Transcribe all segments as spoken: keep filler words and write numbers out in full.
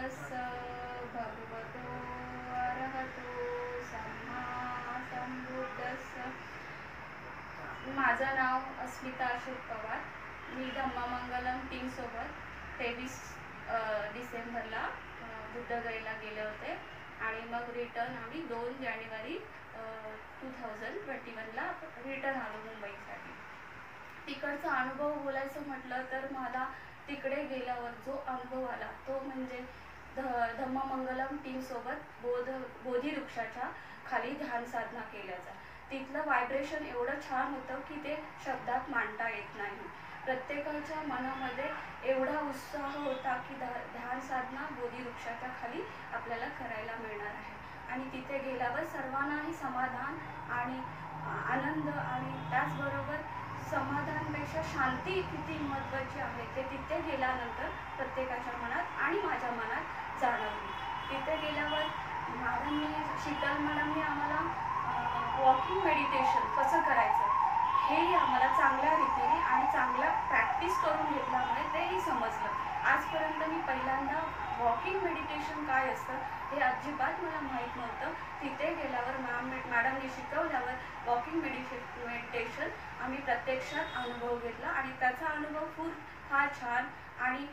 तस्स भगवतो अरहतो सम्मा संबुद्धस्स. माझं नाव अस्मिता अशोक पवार. मी धम्ममंगलम टीमसोबत तेवीस डिसेंबरला बुद्धगयेला गेले होते आणि मग रिटर्न आम्ही दोन जानेवारी टू थाउजंड ट्वेंटी वनला रिटर्न आलो मुंबईसाठी. तिकडचा अनुभव बोलायचं म्हटलं तर मला तिकडे गेल्यावर जो अनुभव आला तो म्हणजे ध धम्ममंगलम टीमसोबत बोध बोधिवृक्षाच्या खाली ध्यान साधना केल्याचा. तिथलं व्हायब्रेशन एवढं छान होतं की ते शब्दात मांडता येत नाही. प्रत्येकाच्या मनामध्ये एवढा उत्साह होता की ध्यान साधना बोधिवृक्षाच्या खाली आपल्याला करायला मिळणार आहे आणि तिथे गेल्यावर सर्वांनाही समाधान आणि आनंद आणि त्याचबरोबर समाधानपेक्षा शांती किती महत्त्वाची आहे ते तिथे गेल्यानंतर प्रत्येकाच्या मनात आणि माझ्या मनात जाणवली. तिथे गेल्यावर मॅडमनी शीतल मॅडमनी आम्हाला वॉकिंग मेडिटेशन कसं करायचं हेही आम्हाला चांगल्या रीतीने आणि चांगल्या प्रॅक्टिस करून घेतल्यामुळे तेही समजलं. आजपर्यंत मी पहिल्यांदा वॉकिंग मेडिटेशन काय असतं हे अजिबात मला माहीत नव्हतं. तिथे गेल्यावर मॅम मॅडमनी शिकवल्यावर वॉकिंग मेडिशे मेडिटेशन आम्ही प्रत्यक्षात अनुभव घेतला आणि त्याचा अनुभव खूप फार छान आणि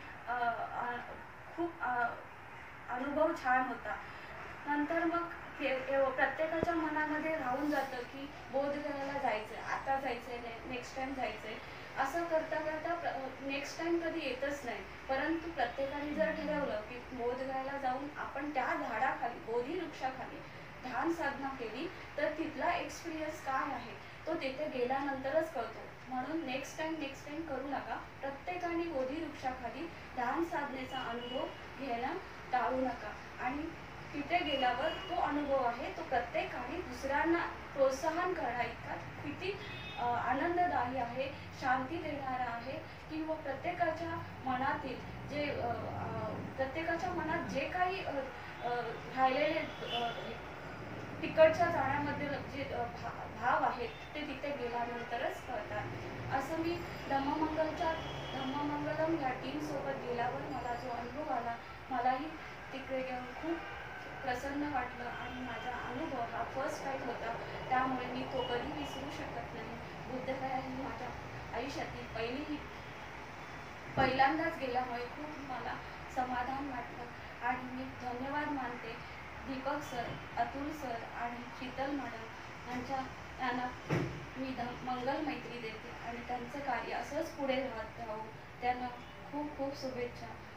खूप अनुभव छान होता. नंतर मग प्रत्येकाच्या मनामध्ये राहून जातं की बोधगयाला जायचं आहे, आता जायचं आहे, नेक्स्ट टाईम जायचं आहे. असं करता करता नेक्स्ट टाईम कधी येतच नाही. परंतु प्रत्येकाने जर ठरवलं की बोधगयाला जाऊन आपण त्या झाडाखाली बोधिवृक्षाखाली ध्यान साधना केली तर तिथला एक्सपिरियन्स काय आहे तो तिथे गेल्यानंतरच कळतो. म्हणून नेक्स्ट टाईम नेक्स्ट टाईम करू नका. प्रत्येकाने बोधिवृक्षाखाली ध्यान साधनेचा अनुभव घ्यायला टाळू नका आणि तिथे गेल्यावर तो अनुभव आहे तो प्रत्येकाने दुसऱ्यांना प्रोत्साहन करण्या इतका किती आनंददायी आहे, शांती देणारा आहे किंवा प्रत्येकाच्या मनातील जे प्रत्येकाच्या मनात जे काही राहिलेले तिकडच्या जाण्यामध्ये जे भाव आहेत ते तिथे गेल्यानंतरच कळतात. असं मी धम्ममंगलच्या धम्ममंगलम या टीमसोबत गेल्यावर मला जो अनुभव आला मलाही तिकडे घेऊन खूप प्रसन्न वाटलं आणि माझा अनुभव हा फर्स्ट टाईम होता. त्यामुळे मी तो कधी विसरू शकत नाही. बुद्धगया ही माझ्या आयुष्यातील पहिली पहिल्यांदाच गेल्यामुळे खूप मला समाधान वाटलं आणि मी धन्यवाद मानते दीपक सर, अतुल सर आणि शीतल मॅडम यांच्या यांना मी ध मंगल मैत्री देते आणि त्यांचं कार्य असंच पुढे राहत राहू. त्यांना खूप खूप शुभेच्छा.